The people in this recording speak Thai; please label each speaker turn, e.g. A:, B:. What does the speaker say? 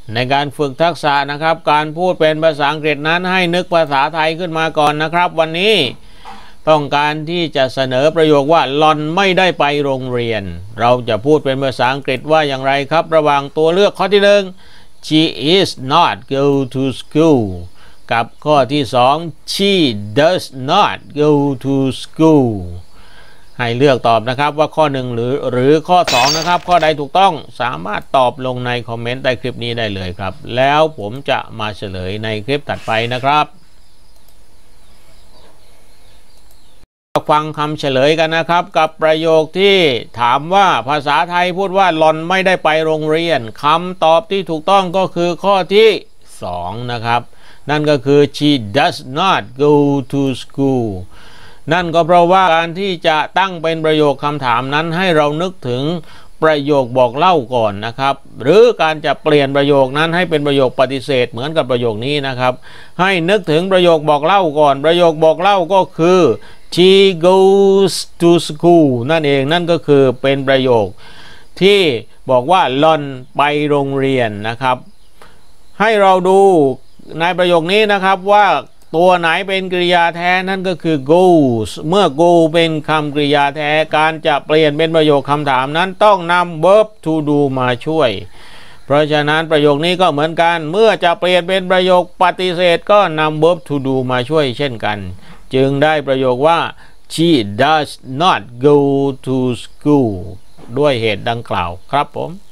A: ในการฝึกทักษะนะครับการพูดเป็นภาษาอังกฤษนั้นให้นึกภาษาไทยขึ้นมาก่อนนะครับวันนี้ต้องการที่จะเสนอประโยคว่าหล่อนไม่ได้ไปโรงเรียนเราจะพูดเป็นภาษาอังกฤษว่าอย่างไรครับระหว่างตัวเลือกข้อที่1 she is not go to school กับข้อที่2 she does not go to school ให้เลือกตอบนะครับว่าข้อ1หรือข้อ2นะครับข้อใดถูกต้องสามารถตอบลงในคอมเมนต์ใต้คลิปนี้ได้เลยครับแล้วผมจะมาเฉลยในคลิปถัดไปนะครับฟังคำเฉลยกันนะครับกับประโยคที่ถามว่าภาษาไทยพูดว่าหล่อนไม่ได้ไปโรงเรียนคำตอบที่ถูกต้องก็คือข้อที่2นะครับนั่นก็คือ she does not go to school นั่นก็เพราะว่าการที่จะตั้งเป็นประโยคคำถามนั้นให้เรานึกถึงประโยคบอกเล่าก่อนนะครับหรือการจะเปลี่ยนประโยคนั้นให้เป็นประโยคปฏิเสธเหมือนกับประโยคนี้นะครับให้นึกถึงประโยคบอกเล่าก่อนประโยคบอกเล่าก็คือ she goes to school นั่นเองนั่นก็คือเป็นประโยคที่บอกว่าหล่อนไปโรงเรียนนะครับให้เราดูในประโยคนี้นะครับว่าตัวไหนเป็นกริยาแท้นั่นก็คือ goes เมื่อ go เป็นคำกริยาแท้การจะเปลี่ยนเป็นประโยคคำถามนั้นต้องนำ verb to do มาช่วยเพราะฉะนั้นประโยคนี้ก็เหมือนกันเมื่อจะเปลี่ยนเป็นประโยคปฏิเสธก็นำ verb to do มาช่วยเช่นกันจึงได้ประโยคว่า she does not go to school ด้วยเหตุดังกล่าวครับผม